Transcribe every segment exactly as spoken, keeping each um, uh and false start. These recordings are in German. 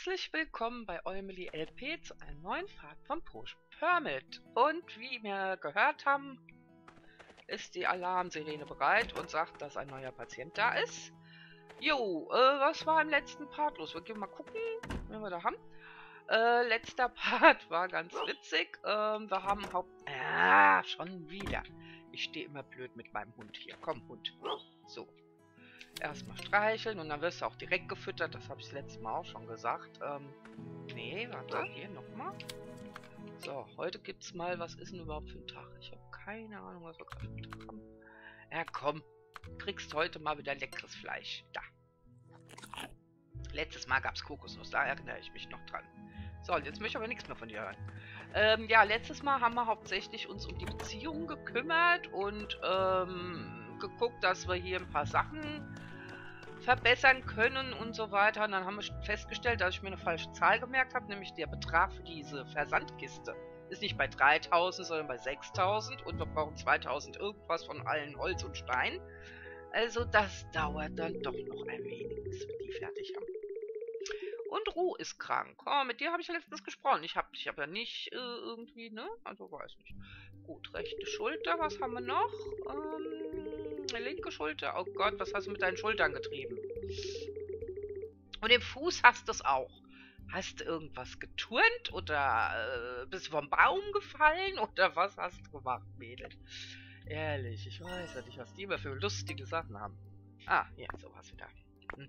Herzlich willkommen bei Eumeli L P zu einem neuen Part von Push Permit. Und wie wir gehört haben, ist die Alarmsirene bereit und sagt, dass ein neuer Patient da ist. Jo, äh, was war im letzten Part los? Wir gehen mal gucken, wenn wir da haben. Äh, letzter Part war ganz witzig. Ähm, wir haben Haupt... Ah, schon wieder. Ich stehe immer blöd mit meinem Hund hier. Komm, Hund. So. Erstmal streicheln und dann wirst du auch direkt gefüttert. Das habe ich das letzte Mal auch schon gesagt. Ähm, nee, warte, hier nochmal. So, heute gibt's mal, was ist denn überhaupt für ein Tag? Ich habe keine Ahnung, was wir gerade für einen Tag haben. Ja, komm. Du kriegst heute mal wieder leckeres Fleisch. Da. Letztes Mal gab es Kokosnuss, da erinnere ich mich noch dran. So, jetzt möchte ich aber nichts mehr von dir hören. Ähm, ja, letztes Mal haben wir hauptsächlich uns um die Beziehung gekümmert und ähm, geguckt, dass wir hier ein paar Sachen verbessern können und so weiter. Und dann haben wir festgestellt, dass ich mir eine falsche Zahl gemerkt habe, nämlich der Betrag für diese Versandkiste ist nicht bei dreitausend, sondern bei sechstausend und wir brauchen zweitausend irgendwas von allen Holz und Stein. Also das dauert dann doch noch ein wenig, bis wir die fertig haben. Und Ruh ist krank. Oh, mit dir habe ich ja letztens gesprochen. Ich habe dich aber nicht äh, irgendwie, ne? Also weiß nicht. Gut, rechte Schulter, was haben wir noch? Ähm, linke Schulter. Oh Gott, was hast du mit deinen Schultern getrieben? Und im Fuß hast du es auch. Hast du irgendwas geturnt oder äh, bist du vom Baum gefallen oder was hast du gemacht, Mädel? Ehrlich, ich weiß ja nicht, was die immer für lustige Sachen haben. Ah, ja, sowas wieder. Hm.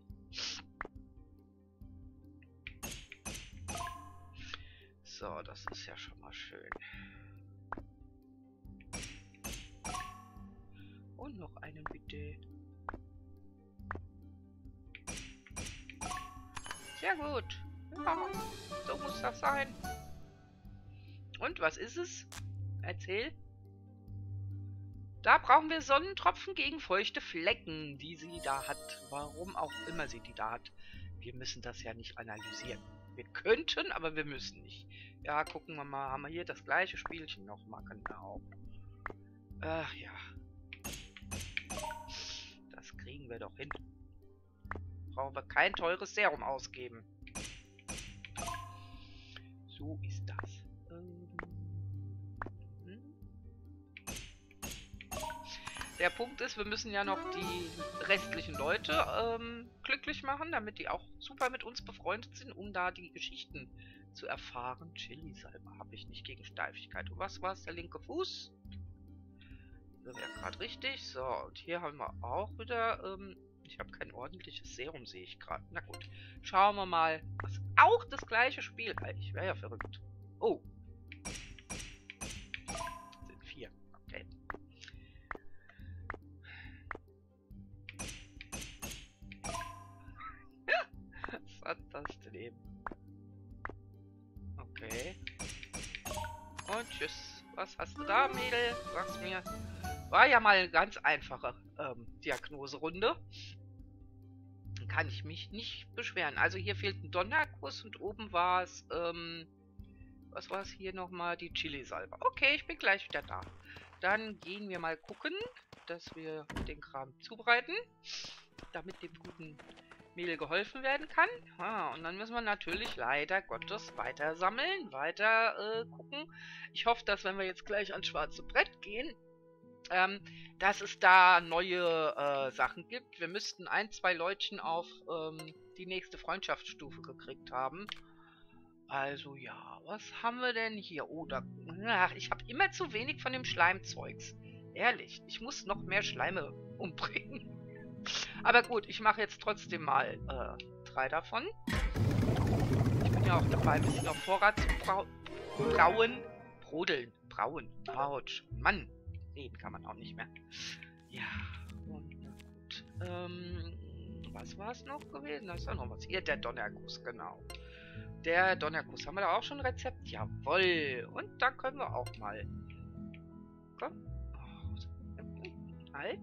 So, das ist ja schon mal schön. Und noch einen bitte. Sehr gut. Ja, so muss das sein. Und was ist es? Erzähl. Da brauchen wir Sonnentropfen gegen feuchte Flecken, die sie da hat. Warum auch immer sie die da hat. Wir müssen das ja nicht analysieren. Wir könnten, aber wir müssen nicht. Ja, gucken wir mal. Haben wir hier das gleiche Spielchen nochmal? Genau. Ach ja. Das kriegen wir doch hin. Brauchen wir kein teures Serum ausgeben. So ist das. Ähm hm. Der Punkt ist, wir müssen ja noch die restlichen Leute ähm, glücklich machen, damit die auch super mit uns befreundet sind, um da die Geschichten zu erfahren. Chili-Salbe habe ich nicht gegen Steifigkeit. Und was war es? Der linke Fuß? Das wäre gerade richtig. So, und hier haben wir auch wieder... Ähm, ich habe kein ordentliches Serum, sehe ich gerade. Na gut. Schauen wir mal. Das ist auch das gleiche Spiel. Ich wäre ja verrückt. Oh. Das sind vier. Okay. Was hat das denn eben? Okay. Und tschüss. Was hast du da, Mädel? Sag's mir. War ja mal eine ganz einfache ähm, Diagnoserunde. Kann ich mich nicht beschweren. Also hier fehlt ein Donnerkuss und oben war es, ähm, was war es hier nochmal? Die Chili-Salbe. Okay, ich bin gleich wieder da. Dann gehen wir mal gucken, dass wir den Kram zubereiten, damit dem guten Mädel geholfen werden kann. Ah, und dann müssen wir natürlich leider Gottes weiter sammeln, weiter äh, gucken. Ich hoffe, dass wenn wir jetzt gleich ans schwarze Brett gehen, ähm, dass es da neue äh, Sachen gibt. Wir müssten ein, zwei Leutchen auf ähm, die nächste Freundschaftsstufe gekriegt haben. Also ja, was haben wir denn hier? Oh, da... Ach, ich habe immer zu wenig von dem Schleimzeugs. Ehrlich, ich muss noch mehr Schleime umbringen. Aber gut, ich mache jetzt trotzdem mal äh, drei davon. Ich bin ja auch dabei, ein bisschen auf Vorrat zu brau brauen. Brodeln. Brauen. Autsch. Mann. Reden kann man auch nicht mehr. Ja. Und gut. Ähm, was war es noch gewesen? Da ist ja noch was. Hier, der Donnerkuss, genau. Der Donnerkuss. Haben wir da auch schon ein Rezept? Jawohl. Und da können wir auch mal. Komm. Oh. Halt.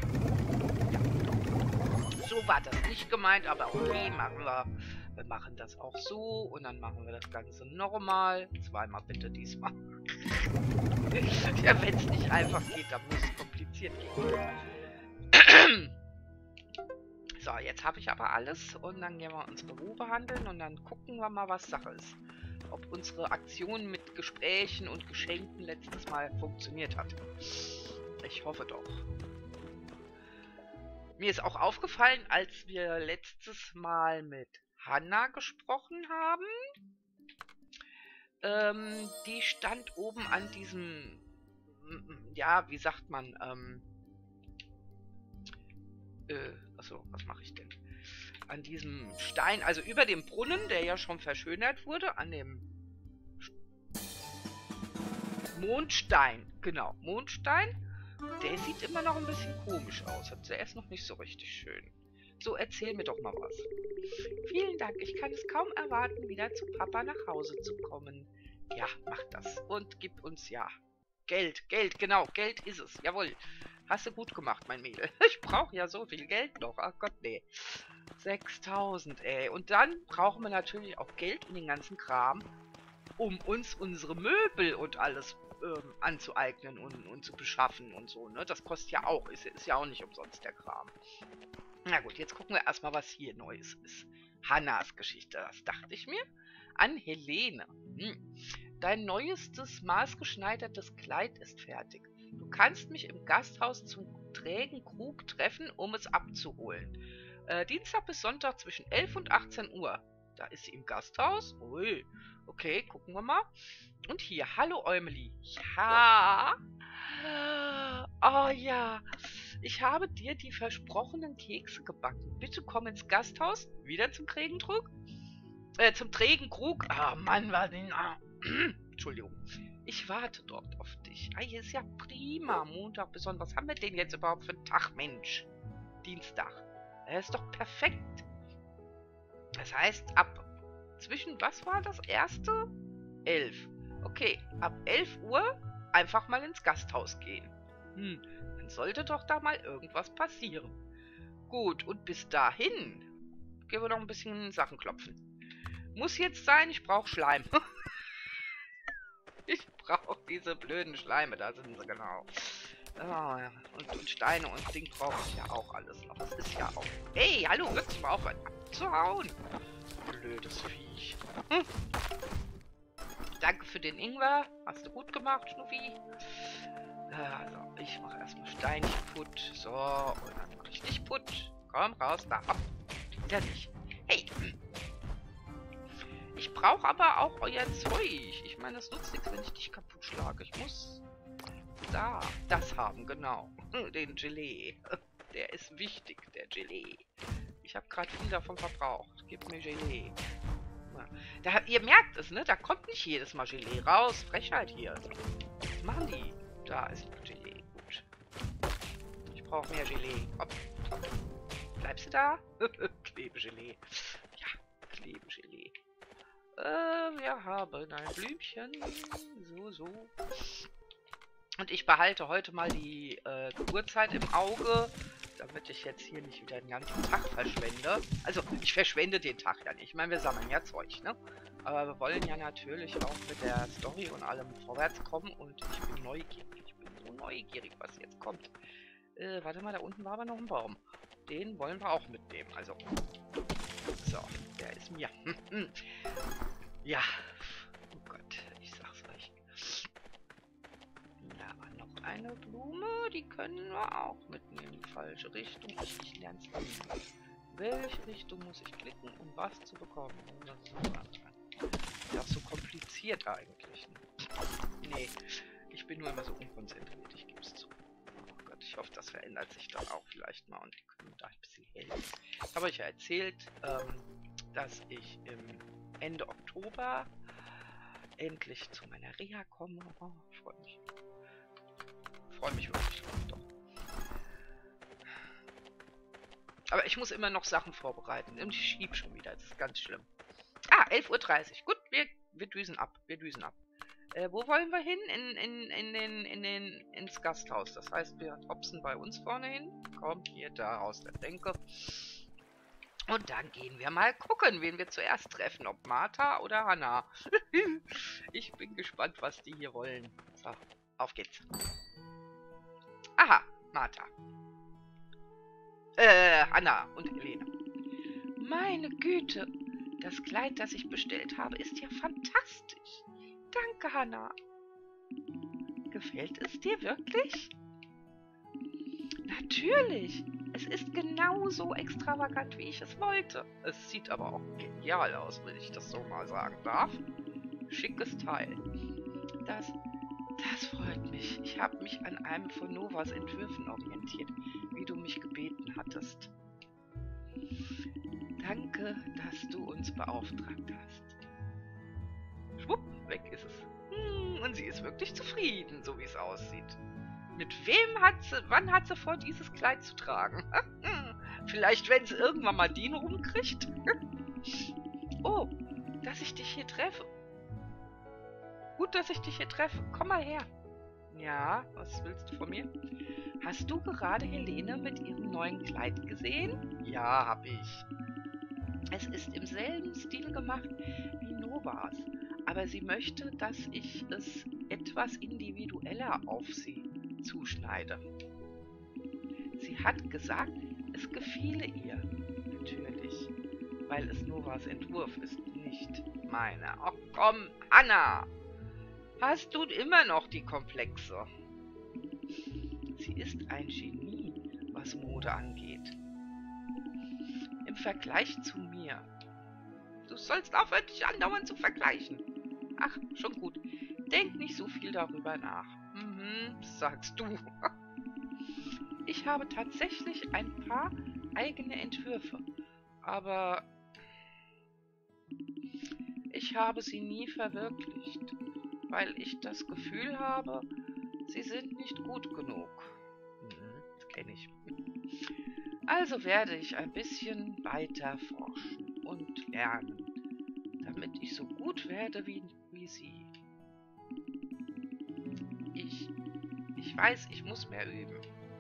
So war das nicht gemeint, aber okay, machen wir. Wir machen das auch so und dann machen wir das Ganze nochmal. Zweimal bitte diesmal. Ja, wenn es nicht einfach geht, dann muss es kompliziert gehen. So, jetzt habe ich aber alles und dann gehen wir unsere Ruhe behandeln und dann gucken wir mal, was Sache ist. Ob unsere Aktion mit Gesprächen und Geschenken letztes Mal funktioniert hat. Ich hoffe doch. Mir ist auch aufgefallen, als wir letztes Mal mit Hanna gesprochen haben, ähm, die stand oben an diesem, ja, wie sagt man, ähm, äh, achso, was mache ich denn? An diesem Stein, also über dem Brunnen, der ja schon verschönert wurde, an dem Mondstein, genau, Mondstein, der sieht immer noch ein bisschen komisch aus, hat zuerst noch nicht so richtig schön. So, erzähl mir doch mal was. Vielen Dank, ich kann es kaum erwarten, wieder zu Papa nach Hause zu kommen. Ja, mach das und gib uns ja Geld, Geld, genau, Geld ist es, jawohl. Hast du gut gemacht, mein Mädel. Ich brauche ja so viel Geld noch. Ach Gott, nee. sechstausend, ey. Und dann brauchen wir natürlich auch Geld und den ganzen Kram, um uns unsere Möbel und alles ähm, anzueignen und, und zu beschaffen und so, ne? Das kostet ja auch. Ist, ist ja auch nicht umsonst der Kram. Na gut, jetzt gucken wir erstmal, was hier Neues ist. Hannas Geschichte, das dachte ich mir. An Helene. Hm. Dein neuestes maßgeschneidertes Kleid ist fertig. Du kannst mich im Gasthaus zum trägen Krug treffen, um es abzuholen. Äh, Dienstag bis Sonntag zwischen elf und achtzehn Uhr. Da ist sie im Gasthaus. Ui. Okay, gucken wir mal. Und hier, hallo Eumeli. Ja. Oh ja. Ich habe dir die versprochenen Kekse gebacken. Bitte komm ins Gasthaus. Wieder zum Trägenkrug. Äh, zum Trägenkrug. Ah, Mann, war den... Ah. Entschuldigung. Ich warte dort auf dich. Ah, hier ist ja prima. Montag bis Sonntag. Was haben wir denn jetzt überhaupt für einen Tag, Mensch? Dienstag. Er ist doch perfekt. Das heißt, ab zwischen, was war das erste? elf. Okay, ab elf Uhr einfach mal ins Gasthaus gehen. Hm, dann sollte doch da mal irgendwas passieren. Gut, und bis dahin gehen wir noch ein bisschen Sachen klopfen. Muss jetzt sein, ich brauche Schleim. Ich brauche diese blöden Schleime, da sind sie genau. Oh, ja. und, und Steine und Ding brauche ich ja auch alles noch. Das ist ja auch... Hey, hallo, hört sich mal auf, abzuhauen. Blödes Viech. Hm. Danke für den Ingwer. Hast du gut gemacht, Schnuffi. Also, ich mache erstmal Steinchen putt. So, und dann mache ich dich putt. Komm raus, da ab. Wieder nicht. Hey. Ich brauche aber auch euer Zeug. Ich meine, das nutzt nichts, wenn ich dich kaputt schlage. Ich muss da das haben, genau. Den Gelee. Der ist wichtig, der Gelee. Ich habe gerade viel davon verbraucht. Gib mir Gelee. Ja. Da, ihr merkt es, ne? Da kommt nicht jedes Mal Gelee raus. Frechheit hier. Was machen die? Da ist noch Gelee. Gut. Ich brauche mehr Gelee. Hopp, hopp. Bleibst du da? Klebegelee. Ja, Klebegelee. Äh, wir haben ein Blümchen. So, so. Und ich behalte heute mal die äh, Uhrzeit im Auge, damit ich jetzt hier nicht wieder den ganzen Tag verschwende. Also, ich verschwende den Tag ja nicht. Ich meine, wir sammeln ja Zeug, ne? Aber wir wollen ja natürlich auch mit der Story und allem vorwärts kommen. Und ich bin neugierig. Ich bin so neugierig, was jetzt kommt. Äh, warte mal, da unten war aber noch ein Baum. Den wollen wir auch mitnehmen. Also, so, der ist mir. Ja. Oh Gott, ich sag's euch. Ja, noch eine Blume, die können wir auch mitnehmen. Falsche Richtung, ich, ich lern's nicht. Welche Richtung muss ich klicken, um was zu bekommen? Das ist ja so kompliziert eigentlich. Nee, ich bin nur immer so unkonzentriert, ich gebe es zu. Oh Gott, ich hoffe, das verändert sich dann auch vielleicht mal und die können da ein bisschen helfen. Ich habe euch ja erzählt, ähm, dass ich im Ende Oktober endlich zu meiner Reha komme. Oh, ich freue mich. Ich freue mich wirklich drauf, doch. Aber ich muss immer noch Sachen vorbereiten. Und ich schiebe schon wieder. Das ist ganz schlimm. Ah, elf Uhr dreißig. Gut, wir, wir düsen ab. Wir düsen ab. Äh, wo wollen wir hin? In, in, in den, in den, ins Gasthaus. Das heißt, wir hopsen bei uns vorne hin. Komm, hier, da aus der Denke. Und dann gehen wir mal gucken, wen wir zuerst treffen. Ob Martha oder Hanna. Ich bin gespannt, was die hier wollen. So, auf geht's. Aha, Martha. Äh, Hanna und Helene. Meine Güte, das Kleid, das ich bestellt habe, ist ja fantastisch. Danke, Hanna. Gefällt es dir wirklich? Natürlich. Es ist genauso extravagant, wie ich es wollte. Es sieht aber auch genial aus, wenn ich das so mal sagen darf. Schickes Teil. Das, das freut mich. Ich habe mich an einem von Novas Entwürfen orientiert, wie du mich gebeten hattest. Danke, dass du uns beauftragt hast. Schwupp, weg ist es. Hm, und sie ist wirklich zufrieden, so wie es aussieht. Mit wem hat sie, wann hat sie vor, dieses Kleid zu tragen? Vielleicht, wenn sie irgendwann mal Dino rumkriegt? Oh, dass ich dich hier treffe. Gut, dass ich dich hier treffe. Komm mal her. Ja, was willst du von mir? Hast du gerade Helene mit ihrem neuen Kleid gesehen? Ja, hab ich. Es ist im selben Stil gemacht wie Novas, aber sie möchte, dass ich es etwas individueller auf sie zuschneide. Sie hat gesagt, es gefiele ihr. Natürlich, weil es Novas Entwurf ist, nicht meiner. Ach komm, Hanna! Hast du immer noch die Komplexe? Sie ist ein Genie, was Mode angeht. Im Vergleich zu mir. Du sollst aufhören, dich andauernd zu vergleichen. Ach, schon gut. Denk nicht so viel darüber nach. Mhm, sagst du. Ich habe tatsächlich ein paar eigene Entwürfe, aber ich habe sie nie verwirklicht, weil ich das Gefühl habe, sie sind nicht gut genug. Mhm, das kenne ich. Also werde ich ein bisschen weiter forschen und lernen, damit ich so gut werde wie, wie sie. Ich, ich weiß, ich muss mehr üben.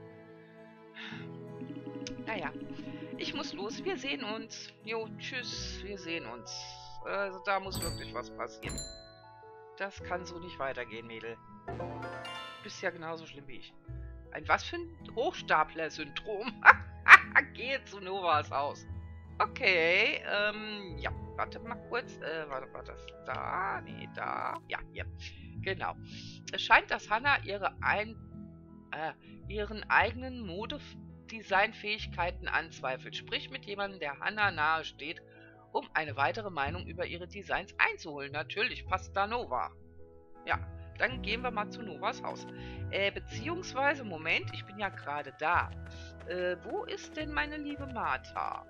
Naja, ich muss los. Wir sehen uns. Jo, tschüss. Wir sehen uns. Also da muss wirklich was passieren. Das kann so nicht weitergehen, Mädel. Du bist ja genauso schlimm wie ich. Ein was für ein Hochstapler-Syndrom? Gehe zu Novas Haus. Okay, ähm, ja, warte mal kurz. Äh, warte, war das da? Nee, da. Ja, hier. Genau. Es scheint, dass Hanna ihre ein, äh, ihren eigenen Modedesignfähigkeiten anzweifelt. Sprich mit jemandem, der Hanna nahe steht, um eine weitere Meinung über ihre Designs einzuholen. Natürlich passt da Nova. Ja, dann gehen wir mal zu Novas Haus. Äh, beziehungsweise, Moment, ich bin ja gerade da. Äh, wo ist denn meine liebe Martha?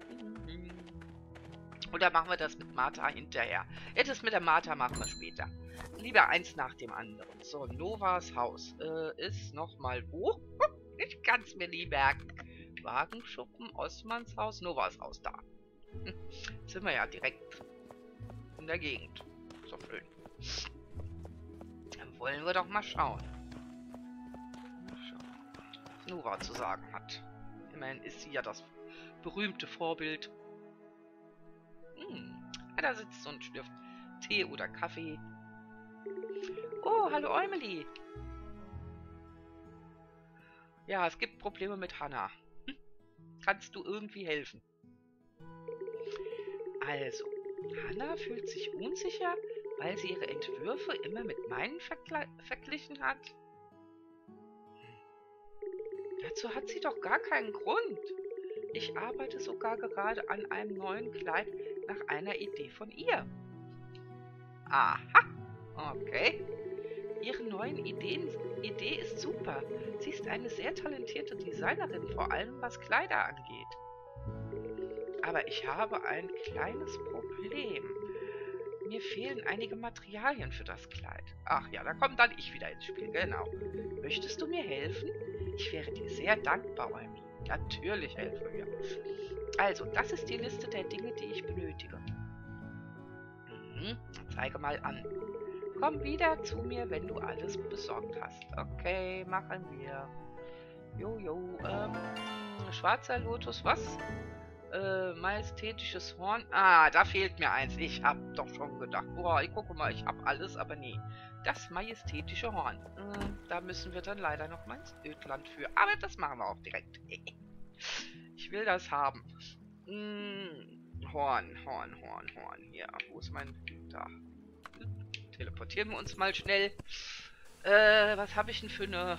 Oder machen wir das mit Martha hinterher? Ja, das mit der Martha machen wir später. Lieber eins nach dem anderen. So, Novas Haus äh, ist nochmal wo? Ich kann es mir nie merken. Wagenschuppen, Osmans Haus, Novas Haus da. Jetzt sind wir ja direkt in der Gegend. So schön. Dann wollen wir doch mal schauen. Was Nova zu sagen hat. Immerhin ist sie ja das berühmte Vorbild. Hm, da sitzt so ein Stift. Tee oder Kaffee. Oh, hallo Eumeli. Ja, es gibt Probleme mit Hanna. Hm? Kannst du irgendwie helfen? Also, Hanna fühlt sich unsicher, weil sie ihre Entwürfe immer mit meinen vergl verglichen hat. Dazu hat sie doch gar keinen Grund. Ich arbeite sogar gerade an einem neuen Kleid nach einer Idee von ihr. Aha, okay. Ihre neuen Ideen, Idee ist super. Sie ist eine sehr talentierte Designerin, vor allem was Kleider angeht. Aber ich habe ein kleines Problem. Mir fehlen einige Materialien für das Kleid. Ach ja, da kommt dann ich wieder ins Spiel, genau. Möchtest du mir helfen? Ich wäre dir sehr dankbar, Eumeli. Natürlich helfen wir. Also, das ist die Liste der Dinge, die ich benötige. Mhm, zeige mal an. Komm wieder zu mir, wenn du alles besorgt hast. Okay, machen wir. Jojo, ähm, schwarzer Lotus, was? Äh, majestätisches Horn. Ah, da fehlt mir eins. Ich hab doch schon gedacht. Boah, ich gucke mal, ich hab alles, aber nee. Das majestätische Horn. Hm, da müssen wir dann leider noch mal ins Ödland für. Aber das machen wir auch direkt. Ich will das haben. Hm, Horn, Horn, Horn, Horn. Hier, wo ist mein... Da. Teleportieren wir uns mal schnell. Äh, was habe ich denn für eine...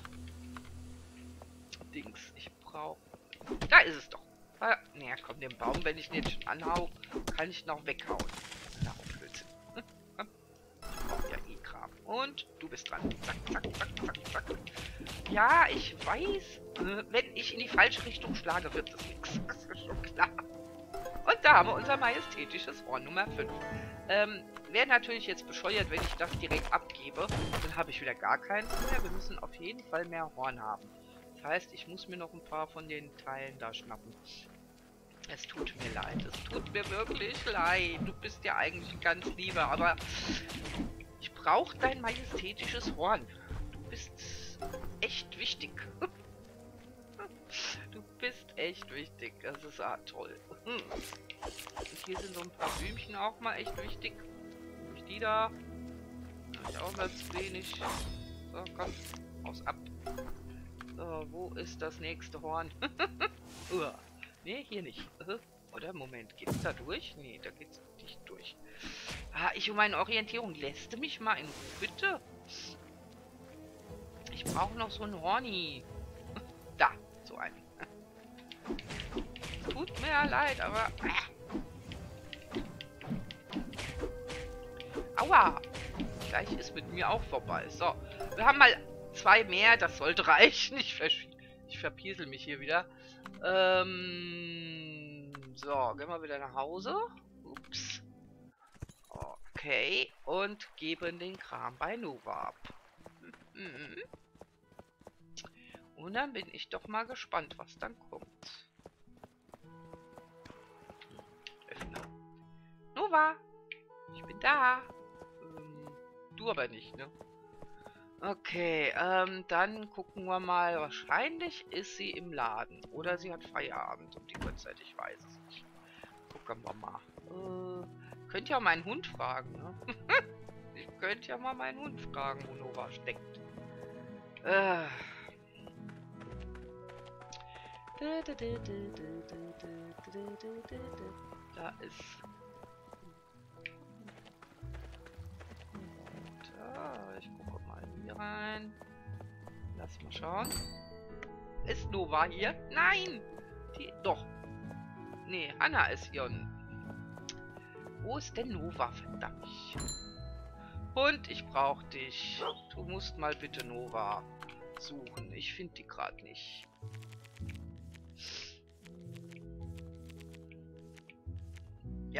Dings. Ich brauche... Da ist es doch. Ah, naja, komm, den Baum, wenn ich ihn jetzt schon anhau, kann ich noch weghauen. Na, Blödsinn. Oh, ja, eh Kram. Und du bist dran. Zack, zack, zack, zack, zack. Ja, ich weiß. Äh, wenn ich in die falsche Richtung schlage, wird das nichts. Das ist schon klar. Und da haben wir unser majestätisches Horn Nummer fünf. Ähm, wäre natürlich jetzt bescheuert, wenn ich das direkt abgebe. Dann habe ich wieder gar keins mehr. Wir müssen auf jeden Fall mehr Horn haben. Das heißt, ich muss mir noch ein paar von den Teilen da schnappen. Es tut mir leid. Es tut mir wirklich leid. Du bist ja eigentlich ein ganz lieber, aber ich brauche dein majestätisches Horn. Du bist echt wichtig. Du bist echt wichtig. Das ist ah, toll. Und hier sind so ein paar Blümchen auch mal echt wichtig. Nämlich die da. Habe ich auch mal zu wenig. So, komm. Haus ab. So, wo ist das nächste Horn? uh, nee, hier nicht. Oder? Moment, geht's da durch? Nee, da geht's nicht durch. Ah, ich um meine Orientierung. Lässt du mich mal in Ruhe, bitte? Ich brauche noch so ein Horni. Da, so einen. Tut mir ja leid, aber... Aua! Gleich ist mit mir auch vorbei. So, wir haben mal zwei mehr. Das sollte reichen. Ich, versch ich verpiesel mich hier wieder. Ähm... So, gehen wir wieder nach Hause. Ups. Okay. Und geben den Kram bei Nova ab. Mhm. Und dann bin ich doch mal gespannt, was dann kommt. Öffne. Nova! Ich bin da! Ähm, du aber nicht, ne? Okay, ähm, dann gucken wir mal. Wahrscheinlich ist sie im Laden. Oder sie hat Feierabend um die Uhrzeit, ich weiß es nicht. Gucken wir mal. Äh, könnt ihr auch meinen Hund fragen, ne? Ich könnte ja mal meinen Hund fragen, wo Nova steckt. Äh... Da ist... Da, ich gucke mal hier rein. Lass mal schauen. Ist Nova hier? Nein! Die, doch. Nee, Anna ist hier. Wo ist denn Nova, verdammt? Und ich brauche dich. Du musst mal bitte Nova suchen. Ich finde die gerade nicht. Ja.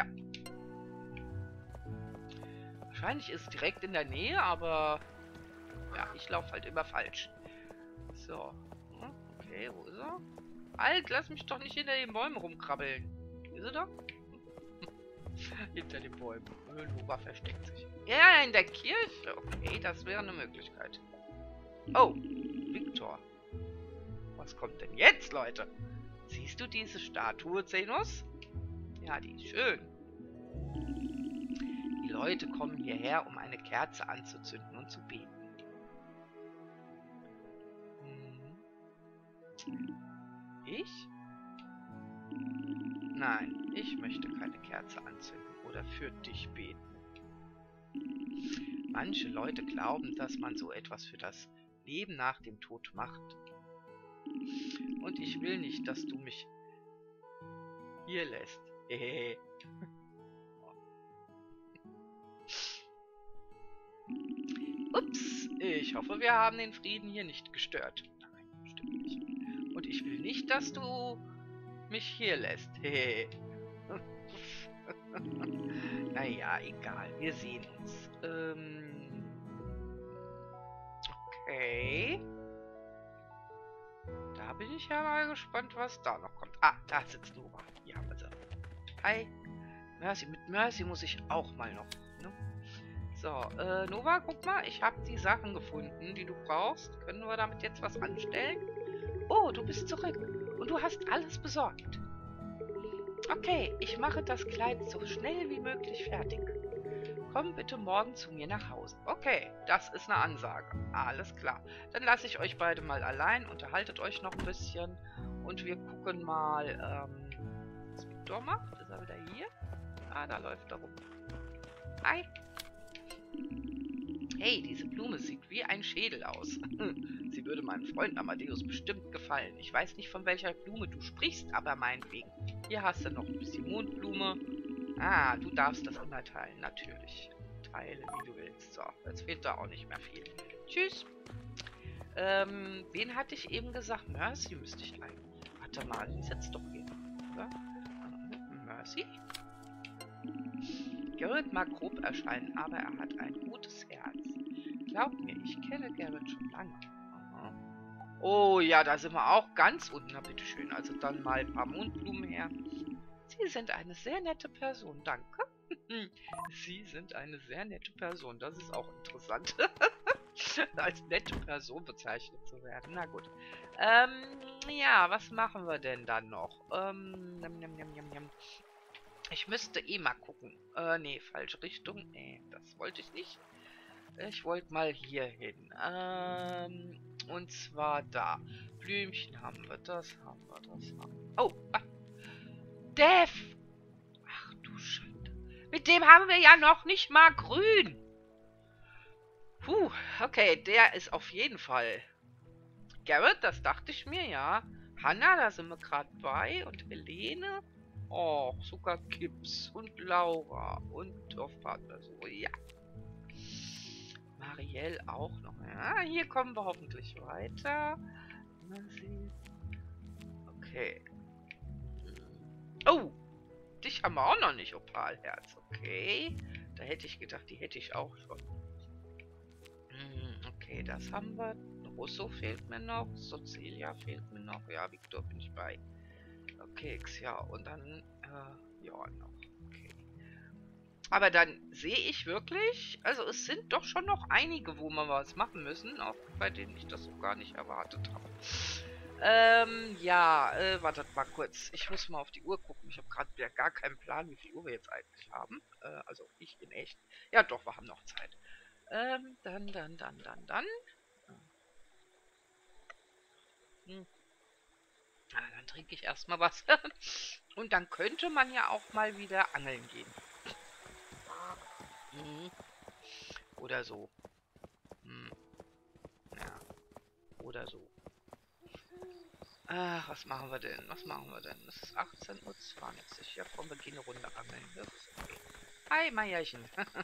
Wahrscheinlich ist es direkt in der Nähe, aber ja, ich laufe halt immer falsch. So. Okay, wo ist er? Halt, lass mich doch nicht hinter den Bäumen rumkrabbeln. Ist er da? Hinter den Bäumen. Nova versteckt sich. Ja, in der Kirche. Okay, das wäre eine Möglichkeit. Oh, Victor. Was kommt denn jetzt, Leute? Siehst du diese Statue, Zenos? Ja, die ist schön. Die Leute kommen hierher, um eine Kerze anzuzünden und zu beten. Hm. Ich? Nein, ich möchte keine Kerze anzünden oder für dich beten. Manche Leute glauben, dass man so etwas für das Leben nach dem Tod macht. Und ich will nicht, dass du mich hier lässt. Hehehe. Ups, ich hoffe, wir haben den Frieden hier nicht gestört. Nein, stimmt nicht. Und ich will nicht, dass du mich hier lässt. Hehe. Naja, egal, wir sehen uns. Ähm, okay. Da bin ich ja mal gespannt, was da noch kommt. Ah, da sitzt Nova. Hier haben wir sie. Hi. Mercy, mit Mercy muss ich auch mal noch. Ne? So, äh, Nova, guck mal, ich habe die Sachen gefunden, die du brauchst. Können wir damit jetzt was anstellen? Oh, du bist zurück. Und du hast alles besorgt. Okay, ich mache das Kleid so schnell wie möglich fertig. Komm bitte morgen zu mir nach Hause. Okay, das ist eine Ansage. Alles klar. Dann lasse ich euch beide mal allein, unterhaltet euch noch ein bisschen Und wir gucken mal, ähm, was Victor macht. Ist er wieder hier? Ah, da läuft er rum. Hi. Hey, diese Blume sieht wie ein Schädel aus. Sie würde meinem Freund Amadeus bestimmt gefallen. Ich weiß nicht, von welcher Blume du sprichst, aber meinetwegen. Hier hast du noch ein bisschen Mondblume. Ah, du darfst das immer teilen, natürlich. Teile, wie du willst. So, jetzt fehlt da auch nicht mehr viel. Tschüss. Ähm, wen hatte ich eben gesagt? Mercy müsste ich eigentlich. Warte mal, die ist jetzt doch hier. Oder? Mercy? Garrett mag grob erscheinen, aber er hat ein gutes Herz. Glaub mir, ich kenne Garrett schon lange. Aha. Oh ja, da sind wir auch ganz unten. Na bitteschön, also dann mal ein paar Mondblumen her. Sie sind eine sehr nette Person, danke. Sie sind eine sehr nette Person, das ist auch interessant. Als nette Person bezeichnet zu werden. Na gut. Ähm, ja, was machen wir denn dann noch? Ähm, njam, njam, njam, njam, njam. Ich müsste eh mal gucken. Äh, nee, falsche Richtung. Nee, das wollte ich nicht. Ich wollte mal hier hin. Ähm, und zwar da. Blümchen haben wir, das haben wir, das haben wir. Oh, ah. Dev! Ach du Schande. Mit dem haben wir ja noch nicht mal grün. Puh, okay, der ist auf jeden Fall. Garrett, das dachte ich mir, ja. Hannah, da sind wir gerade bei. Und Helene. Oh, sogar Kips und Laura und Dorfpartner. So, ja. Marielle auch noch. Ja, hier kommen wir hoffentlich weiter. Mal sehen. Okay. Oh, dich haben wir auch noch nicht, Opalherz. Okay. Da hätte ich gedacht, die hätte ich auch schon. Okay, das haben wir. Russo fehlt mir noch. Sozilia fehlt mir noch. Ja, Victor bin ich bei. Okay, ja, und dann, äh, ja, noch. Okay. Aber dann sehe ich wirklich, also es sind doch schon noch einige, wo wir was machen müssen, auch bei denen ich das so gar nicht erwartet habe. Ähm, ja, äh, wartet mal kurz. Ich muss mal auf die Uhr gucken. Ich habe gerade wieder gar keinen Plan, wie viel Uhr wir jetzt eigentlich haben. Äh, also ich in echt. Ja, doch, wir haben noch Zeit. Ähm, dann, dann, dann, dann, dann. Hm. Ah, dann trinke ich erstmal was. Und dann könnte man ja auch mal wieder angeln gehen. Hm. Oder so. Hm. Ja. Oder so. Ach, was machen wir denn? Was machen wir denn? Es ist achtzehn Uhr zwanzig. Ja, komm, wir gehen eine Runde angeln. Das ist okay. Hi, Meierchen.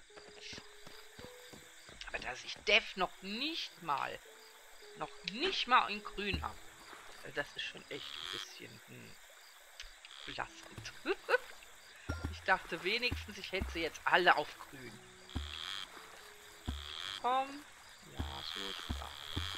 Aber dass ich Dev noch nicht mal, noch nicht mal in grün habe, das ist schon echt ein bisschen hm, belastend. Ich dachte wenigstens, ich hätte sie jetzt alle auf grün. Komm. Ja, so ist klar.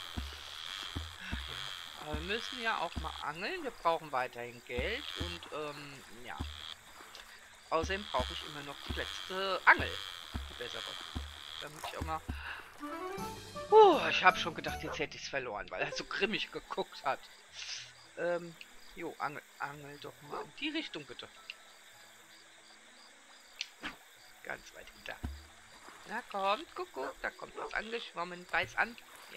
Aber wir müssen ja auch mal angeln. Wir brauchen weiterhin Geld und ähm, ja. Außerdem brauche ich immer noch die letzte Angel. Die bessere. Damit ich auch mal... Uh, ich habe schon gedacht, jetzt hätte ich es verloren, weil er so grimmig geguckt hat. Ähm, jo, angel, angel doch mal in die Richtung, bitte. Ganz weit hinter. Na kommt, guck, guck, da kommt was angeschwommen. Beiß an. Ja.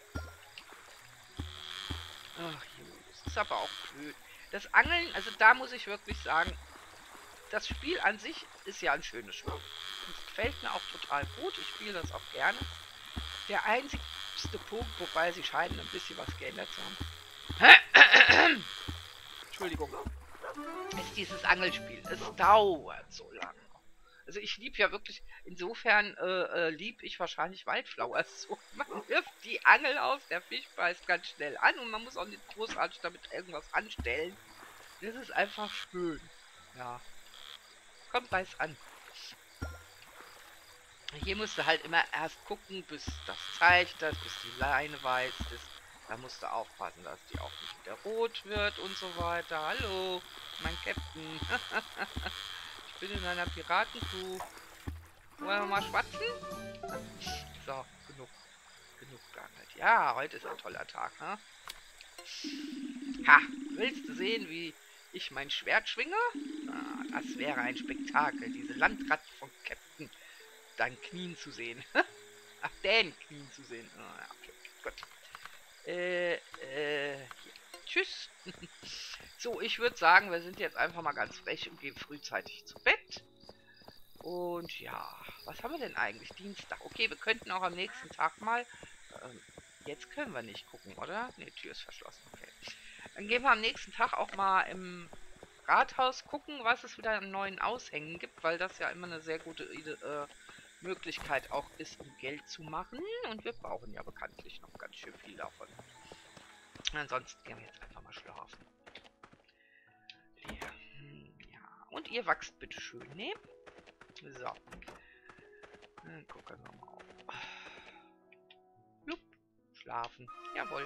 Ach, jo, das ist aber auch blöd. Das Angeln, also da muss ich wirklich sagen, das Spiel an sich ist ja ein schönes Spiel. Das gefällt mir auch total gut. Ich spiele das auch gerne. Der einzigste Punkt, wobei sie scheinen ein bisschen was geändert zu haben. Entschuldigung. Ist dieses Angelspiel. Es dauert so lange. Also ich liebe ja wirklich, insofern äh, äh, lieb ich wahrscheinlich Wildflowers. So, man wirft die Angel aus, der Fisch beißt ganz schnell an und man muss auch nicht großartig damit irgendwas anstellen. Das ist einfach schön. Ja. Komm, beiß an. Hier musst du halt immer erst gucken, bis das zeigt das, bis die Leine weiß ist. Da musst du aufpassen, dass die auch nicht wieder rot wird und so weiter. Hallo, mein Captain. Ich bin in einer Piratencrew. Wollen wir mal schwatzen? So, genug. Genug geangelt. Ja, heute ist ein toller Tag, ne? Ha, willst du sehen, wie ich mein Schwert schwinge? Ah, das wäre ein Spektakel, diese Landratte von Captain deinen Knien zu sehen. Ach, den Knien zu sehen. Ah, okay, gut. Äh, äh, hier. Tschüss. So, ich würde sagen, wir sind jetzt einfach mal ganz frech und gehen frühzeitig zu Bett. Und ja, was haben wir denn eigentlich? Dienstag. Okay, wir könnten auch am nächsten Tag mal... Ähm, jetzt können wir nicht gucken, oder? Ne, Tür ist verschlossen. Okay. Dann gehen wir am nächsten Tag auch mal im Rathaus gucken, was es wieder an neuen Aushängen gibt, weil das ja immer eine sehr gute äh, Möglichkeit auch ist, um Geld zu machen. Und wir brauchen ja bekanntlich noch ganz schön viel davon. Ansonsten gehen wir jetzt einfach mal schlafen. Ja. Ja. Und ihr wachst bitte schön, ne? So. Dann gucken wir mal auf. Jupp. Schlafen. Jawohl.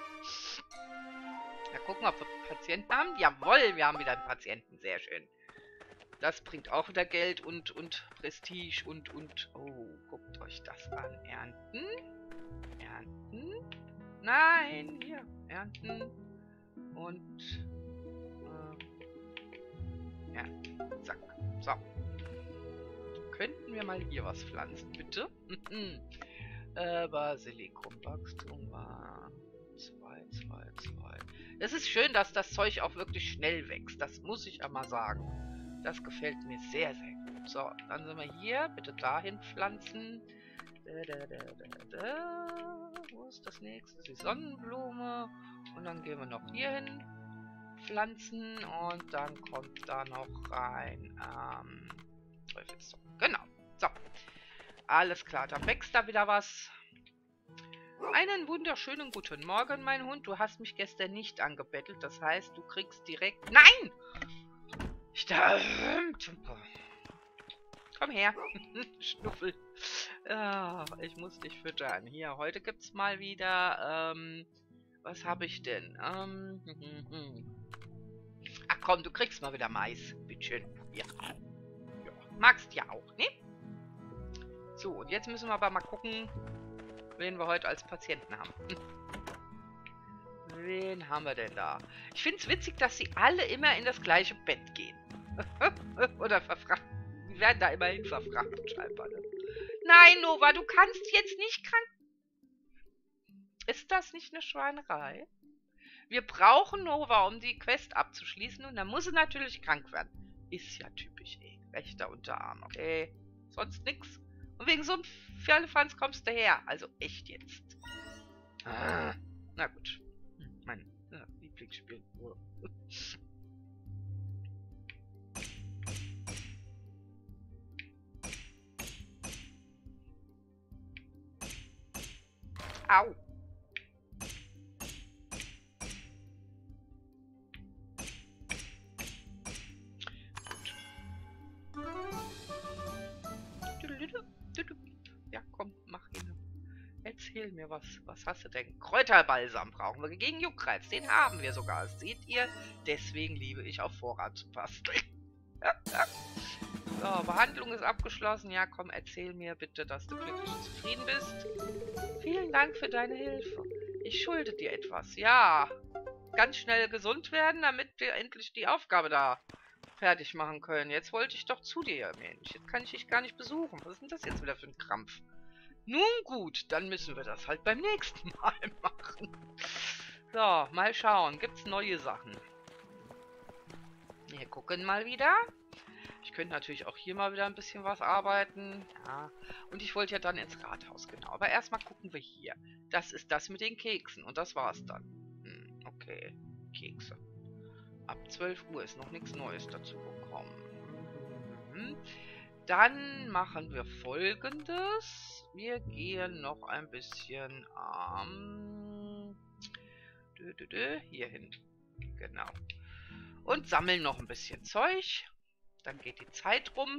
Ja, gucken, ob wir Patienten haben. Jawohl, wir haben wieder einen Patienten. Sehr schön. Das bringt auch wieder Geld und, und Prestige und, und... Oh, guckt euch das an. Ernten. Ernten. Nein, hier. Ernten. Und... Äh, ja, zack. So. Könnten wir mal hier was pflanzen, bitte? äh, Basilikumwachstum war... zwei, zwei, zwei. Es ist schön, dass das Zeug auch wirklich schnell wächst. Das muss ich einmal sagen. Das gefällt mir sehr, sehr gut. So, dann sind wir hier. Bitte dahin pflanzen. Da, da, da, da, da. Wo ist das nächste? Die Sonnenblume. Und dann gehen wir noch hier hin. Pflanzen. Und dann kommt da noch rein. Ähm, Teufelszeug. Genau. So. Alles klar. Dann wächst da wieder was. Einen wunderschönen guten Morgen, mein Hund. Du hast mich gestern nicht angebettelt. Das heißt, du kriegst direkt... Nein! Stimmt. Komm her. Schnuffel. Ah, ich muss dich füttern. Hier, heute gibt's mal wieder... Ähm, was habe ich denn? Ähm, hm, hm. Ach komm, du kriegst mal wieder Mais. Bittschön. Ja. Ja. Magst ja auch, ne? So, und jetzt müssen wir aber mal gucken... wen wir heute als Patienten haben. Wen haben wir denn da? Ich finde es witzig, dass sie alle immer in das gleiche Bett gehen. Oder verfrachtet. Die werden da immerhin verfrachtet, scheinbar. Ne? Nein, Nova, du kannst jetzt nicht krank... Ist das nicht eine Schweinerei? Wir brauchen Nova, um die Quest abzuschließen. Und dann muss sie natürlich krank werden. Ist ja typisch, ey. Rechter Unterarm, okay. Sonst nix. Und wegen so einem Firlefanz kommst du her. Also echt jetzt. Ah, na gut. Hm, mein ja, Lieblingsspiel. Oh. Au. Ja, komm, mach ihn. Erzähl mir was. Was hast du denn? Kräuterbalsam brauchen wir gegen Juckreiz. Den haben wir sogar. Das seht ihr? Deswegen liebe ich auf Vorrat zu basteln. So, Behandlung ist abgeschlossen. Ja, komm, erzähl mir bitte, dass du glücklich und zufrieden bist. Vielen Dank für deine Hilfe. Ich schulde dir etwas. Ja, ganz schnell gesund werden, damit wir endlich die Aufgabe da fertig machen können. Jetzt wollte ich doch zu dir, Mensch. Jetzt kann ich dich gar nicht besuchen. Was ist denn das jetzt wieder für ein Krampf? Nun gut, dann müssen wir das halt beim nächsten Mal machen. So, mal schauen. Gibt's neue Sachen? Wir gucken mal wieder. Ich könnte natürlich auch hier mal wieder ein bisschen was arbeiten. Ja, und ich wollte ja dann ins Rathaus, genau. Aber erstmal gucken wir hier. Das ist das mit den Keksen. Und das war's dann. Hm, okay. Kekse. Ab zwölf Uhr ist noch nichts Neues dazu gekommen. Mhm. Dann machen wir Folgendes. Wir gehen noch ein bisschen ähm, dö, dö, dö, hier hin. Genau. Und sammeln noch ein bisschen Zeug. Dann geht die Zeit rum.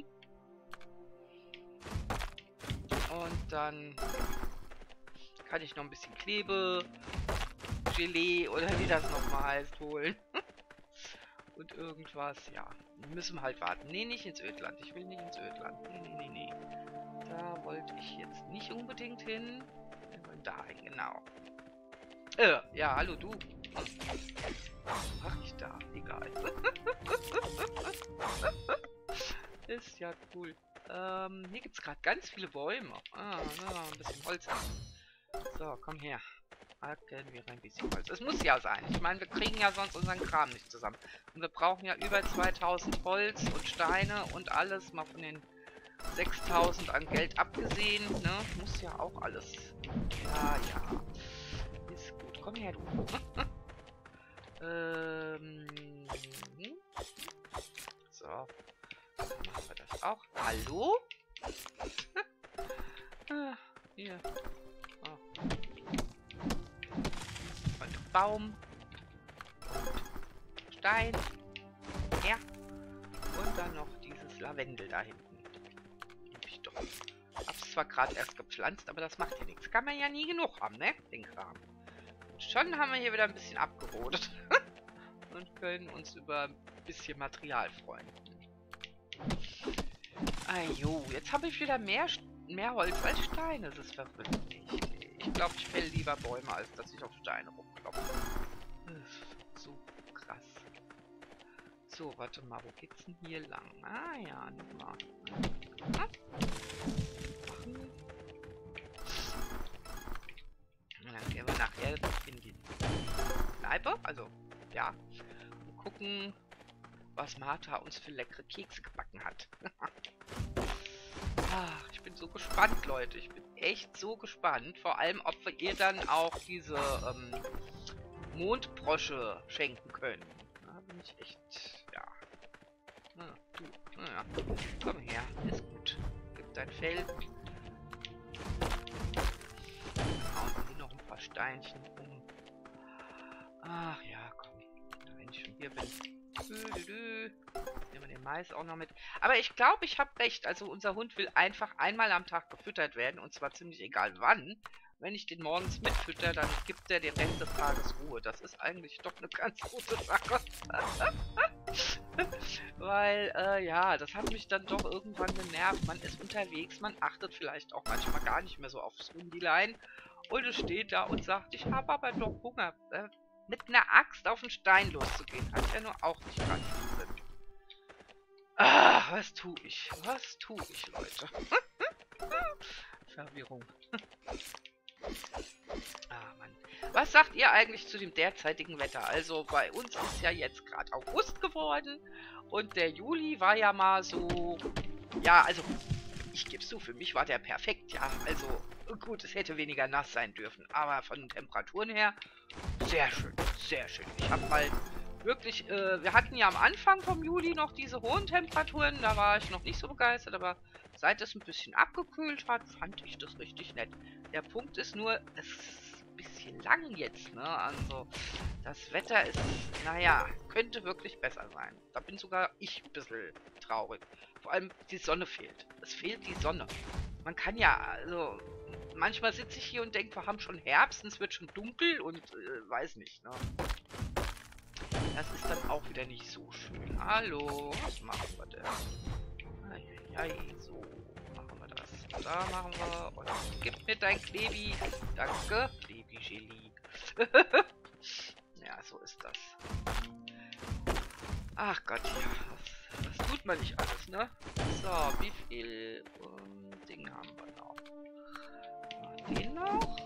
Und dann kann ich noch ein bisschen Klebe, Gelee oder wie das nochmal heißt, holen. Und irgendwas, ja. Müssen wir halt warten. Nee, nicht ins Ödland. Ich will nicht ins Ödland. Nee, nee, nee, nee. Da wollte ich jetzt nicht unbedingt hin. Wir wollen da hin, genau. Äh, ja, hallo du. Was mache ich da? Egal. Ist ja cool. Ähm, hier gibt es gerade ganz viele Bäume. Ah, na, ein bisschen Holz. So, komm her. Packen wir ein bisschen Holz. Es muss ja sein. Ich meine, wir kriegen ja sonst unseren Kram nicht zusammen. Und wir brauchen ja über zweitausend Holz und Steine und alles, mal von den sechstausend an Geld abgesehen. Ne? Muss ja auch alles. Ja, ja. Ist gut. Komm her, du. ähm. So. Machen wir das auch. Hallo? ah, hier. Oh. Und Baum. Und Stein. Ja. Und dann noch dieses Lavendel da hinten. Nehme ich doch. Hab's zwar gerade erst gepflanzt, aber das macht ja nichts. Kann man ja nie genug haben, ne? Den Kram. Und schon haben wir hier wieder ein bisschen abgerodet. Und können uns über ein bisschen Material freuen. Ah jo, jetzt habe ich wieder mehr, mehr Holz als Steine. Das ist verrückt. Ich glaube, ich fälle lieber Bäume, als dass ich auf Steine rumklopfe. So krass. So, warte mal, wo geht's denn hier lang? Ah ja, nimm mal. Machen. Und dann gehen wir nachher in die Kneipe. Also, ja. Und gucken, was Martha uns für leckere Kekse gebacken hat. Ach, ich bin so gespannt, Leute. Ich bin echt so gespannt. Vor allem, ob wir ihr dann auch diese ähm, Mondbrosche schenken können. Da bin ich echt, ja. Na, du, naja. Komm her, ist gut. Gib dein Fell. Hauen hier noch ein paar Steinchen um. Ach ja, komm. Wenn ich schon hier bin. Nehmen wir den Mais auch noch mit. Aber ich glaube, ich habe recht. Also unser Hund will einfach einmal am Tag gefüttert werden. Und zwar ziemlich egal wann. Wenn ich den morgens mitfütter, dann gibt er den Rest des Tages Ruhe. Das ist eigentlich doch eine ganz gute Sache. Weil, äh, ja, das hat mich dann doch irgendwann genervt. Man ist unterwegs, man achtet vielleicht auch manchmal gar nicht mehr so aufs Hundilein. Und es steht da und sagt, ich habe aber doch Hunger. Äh, mit einer Axt auf den Stein loszugehen, hat ja nur auch nicht gerade viel Sinn. Ah, was tue ich? Was tue ich, Leute? Verwirrung. Ah, Mann. Was sagt ihr eigentlich zu dem derzeitigen Wetter? Also, bei uns ist ja jetzt gerade August geworden und der Juli war ja mal so... Ja, also, ich gebe es zu, für mich war der perfekt, ja. Also, gut, es hätte weniger nass sein dürfen, aber von den Temperaturen her, sehr schön, sehr schön. Ich habe mal wirklich, äh, wir hatten ja am Anfang vom Juli noch diese hohen Temperaturen, da war ich noch nicht so begeistert, aber seit es ein bisschen abgekühlt hat, fand ich das richtig nett. Der Punkt ist nur, es ist ein bisschen lang jetzt, ne? Also, das Wetter ist, naja, könnte wirklich besser sein. Da bin sogar ich ein bisschen traurig. Vor allem, die Sonne fehlt. Es fehlt die Sonne. Man kann ja, also, manchmal sitze ich hier und denke, wir haben schon Herbst und es wird schon dunkel und äh, weiß nicht, ne? Das ist dann auch wieder nicht so schön. Hallo, was machen wir denn? Eieiei, so machen wir das. Da machen wir. Und gib mir dein Klebi. Danke. Klebi-Gelee. Ja, so ist das. Ach Gott, ja. Das, das tut man nicht alles, ne? So, wie viel um, Ding haben wir noch? Den noch?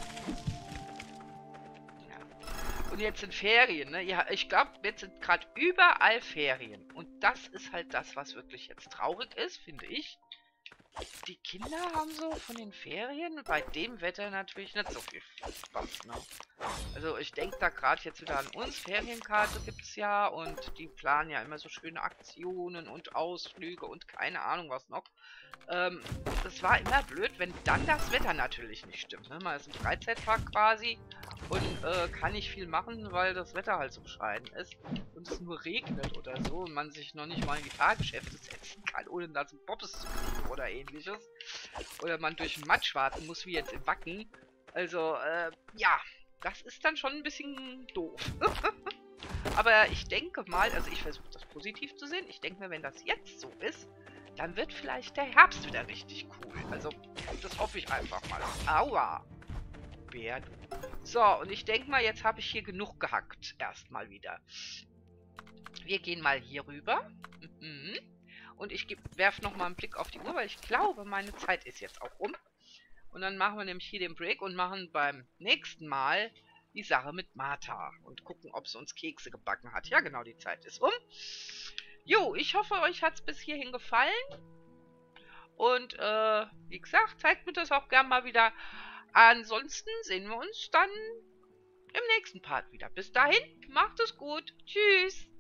Und jetzt sind Ferien, ne? Ja, ich glaube, jetzt sind gerade überall Ferien. Und das ist halt das, was wirklich jetzt traurig ist, finde ich. Die Kinder haben so von den Ferien bei dem Wetter natürlich nicht so viel Spaß, ne? Also ich denke da gerade jetzt wieder an uns. Ferienkarte gibt es ja und die planen ja immer so schöne Aktionen und Ausflüge und keine Ahnung was noch. Ähm, das war immer blöd, wenn dann das Wetter natürlich nicht stimmt, ne? Man ist im Freizeitpark quasi und äh, kann nicht viel machen, weil das Wetter halt so bescheiden ist und es nur regnet oder so und man sich noch nicht mal in die Fahrgeschäfte setzen kann, ohne da zum Bobbes zu kriegen oder ähnliches. Oder man durch den Matsch warten muss, wie jetzt im Wacken. Also, äh, ja, das ist dann schon ein bisschen doof. Aber ich denke mal, also ich versuche das positiv zu sehen. Ich denke mir, wenn das jetzt so ist, dann wird vielleicht der Herbst wieder richtig cool. Also, das hoffe ich einfach mal. Aua. Bär, du. So, und ich denke mal, jetzt habe ich hier genug gehackt. Erstmal wieder. Wir gehen mal hier rüber. Mhm. Und ich werfe nochmal einen Blick auf die Uhr, weil ich glaube, meine Zeit ist jetzt auch um. Und dann machen wir nämlich hier den Break und machen beim nächsten Mal die Sache mit Martha. Und gucken, ob sie uns Kekse gebacken hat. Ja, genau, die Zeit ist um. Jo, ich hoffe, euch hat es bis hierhin gefallen. Und, äh, wie gesagt, zeigt mir das auch gerne mal wieder. Ansonsten sehen wir uns dann im nächsten Part wieder. Bis dahin, macht es gut. Tschüss.